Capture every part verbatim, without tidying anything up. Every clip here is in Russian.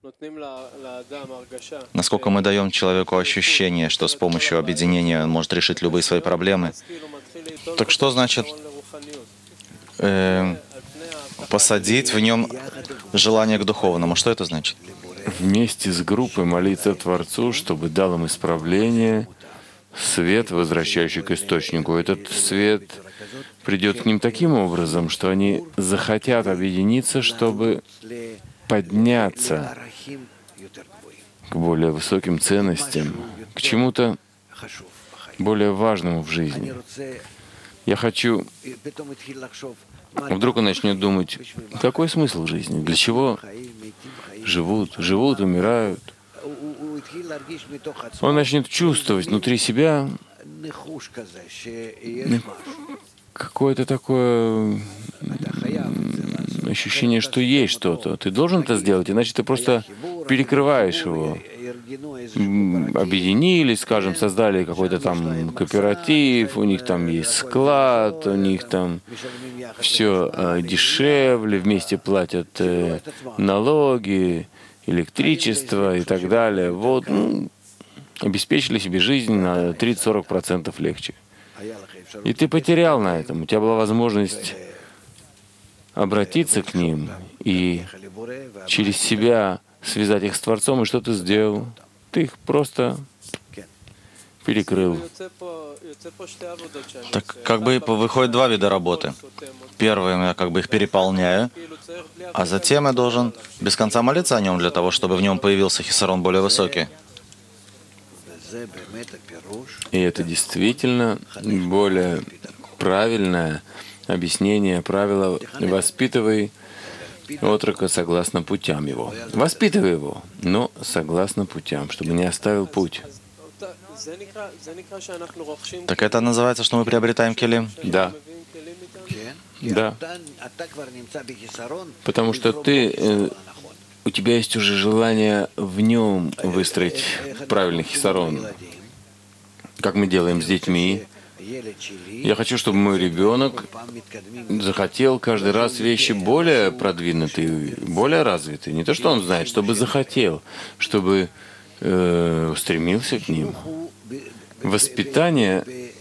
Насколько мы даем человеку ощущение, что с помощью объединения он может решить любые свои проблемы. Так что значит э, посадить в нем желание к духовному? Что это значит? Вместе с группой молиться Творцу, чтобы дал им исправление, свет, возвращающий к источнику. Этот свет придет к ним таким образом, что они захотят объединиться, чтобы подняться к более высоким ценностям, к чему-то более важному в жизни. Я хочу... Вдруг он начнет думать, какой смысл в жизни, для чего живут, живут, умирают. Он начнет чувствовать внутри себя какое-то такое ощущение, что есть что-то. Ты должен это сделать, иначе ты просто перекрываешь его. Объединились, скажем, создали какой-то там кооператив, у них там есть склад, у них там все э, дешевле, вместе платят э, налоги, электричество и так далее. Вот, ну, обеспечили себе жизнь на тридцать-сорок процентов легче. И ты потерял на этом. У тебя была возможность обратиться к ним и через себя связать их с Творцом. И что ты сделал? Ты их просто перекрыл. Так как бы выходит два вида работы. Первым я как бы их переполняю, а затем я должен без конца молиться о нем для того, чтобы в нем появился хисарон более высокий. И это действительно более правильное объяснение правила «воспитывай отрока согласно путям его». Воспитывай его, но согласно путям, чтобы не оставил путь. Так это называется, что мы приобретаем келим? Да. Да. Потому что ты, э, у тебя есть уже желание в нем выстроить правильный хисарон. Как мы делаем с детьми. Я хочу, чтобы мой ребенок захотел каждый раз вещи более продвинутые, более развитые. Не то, что он знает, чтобы захотел, чтобы э, стремился к ним. Воспитание,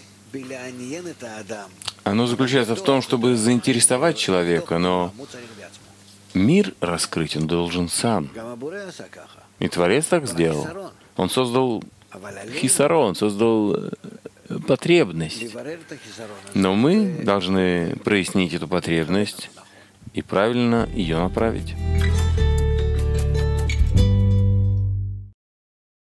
оно заключается в том, чтобы заинтересовать человека, но мир раскрыть он должен сам. И Творец так сделал. Он создал хисарон, создал потребность. Но мы должны прояснить эту потребность и правильно ее направить.